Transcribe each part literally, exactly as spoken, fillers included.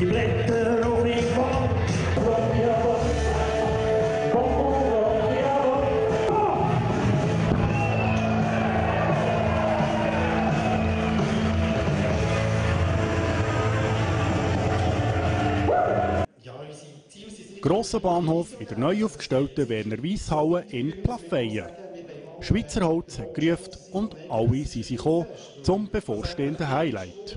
die Blätter auf den Fall. Grosser Bahnhof in der neu aufgestellten Werner-Wyss-Halle in Plafeyen. Schweizer Holz hat gerufen und alle sind sie gekommen zum bevorstehenden Highlight.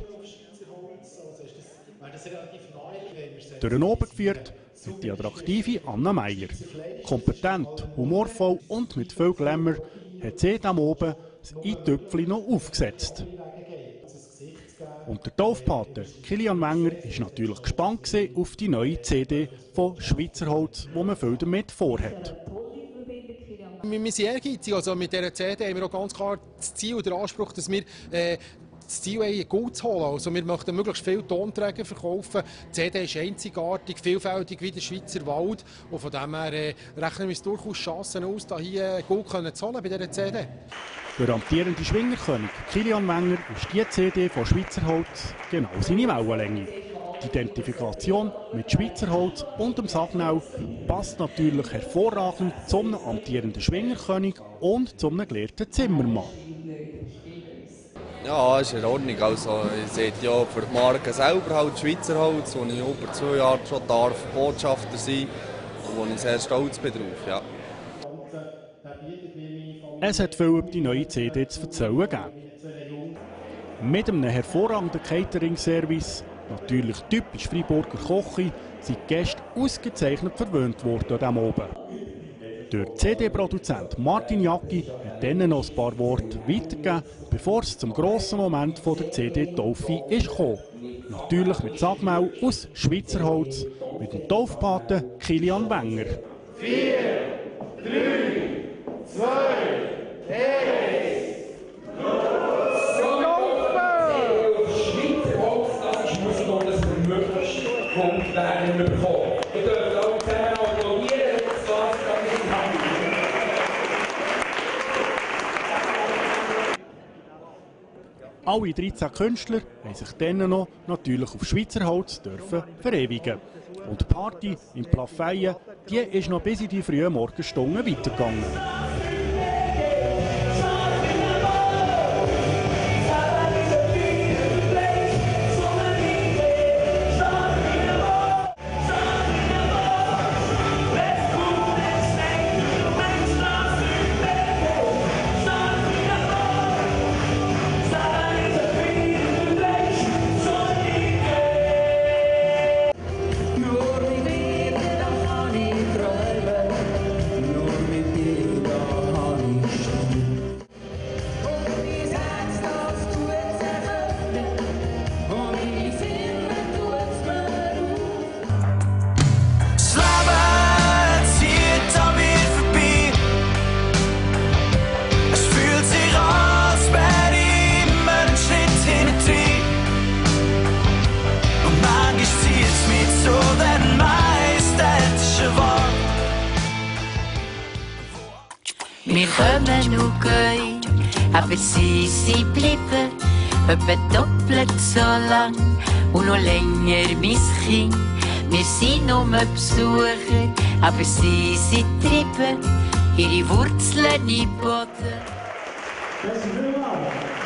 Durch den Oben geführt wird die attraktive Anna Meier. Kompetent, humorvoll und mit viel Glamour hat sie dem Oben das i-Tüpfchen noch aufgesetzt. Und der Taufpate Kilian Wenger war natürlich gespannt auf die neue C D von Schweizer Holz, wo man viel damit vorhat. Wir sind ehrgeizig. Also mit dieser C D haben wir auch ganz klar das Ziel und den Anspruch, dass wir äh, das Ziel haben, gut zu holen. Also wir möchten möglichst viele Tonträger verkaufen. Die C D ist einzigartig, vielfältig wie der Schweizer Wald. Und von dem her äh, rechnen wir es durchaus Chancen aus, da hier gut zu holen bei dieser C D. Der amtierende Schwingerkönig Kilian Wenger ist die C D von Schweizer Holz genau seine Wellenlänge. Die Identifikation mit Schweizer Holz und dem Sagnau passt natürlich hervorragend zum amtierenden Schwingerkönig und zum gelehrten Zimmermann. Ja, ist in Ordnung. Also, ich sehe ja für die Marke selber halt Schweizer Holz, wo ich über zwei Jahre schon darf Botschafter sein und wo ich sehr stolz bin drauf. Ja. Es hat viel über die neue C D zu erzählen gegeben. Mit einem hervorragenden Catering-Service, natürlich typisch Freiburger Küche, sind die Gäste ausgezeichnet verwöhnt worden an diesem Oben. Der C D-Produzent Martin Jacki hat dann noch ein paar Worte weitergegeben, bevor es zum grossen Moment der C D-Taufe kam. Natürlich mit Sagmau aus Schweizer Holz, mit dem Taufpaten Kilian Wenger. vier, drei, zwei, eins, Schweizer Holz, das ist Musik, dass wir möglichst Punkt werden bekommen. Wir dürfen alle zusammen applaudieren, das war es, Alle dreizehn Künstler haben sich dann noch natürlich auf Schweizer Holz dürfen verewigen. Und die Party in Plafeyen, die ist noch bis in die frühen Morgenstunden weitergegangen. Wir kommen und gehen, aber sie sind bleiben, etwa doppelt so lang und noch länger mein Kind. Wir sind nur Besucher, aber sie sind treiben, ihre Wurzeln im Boden.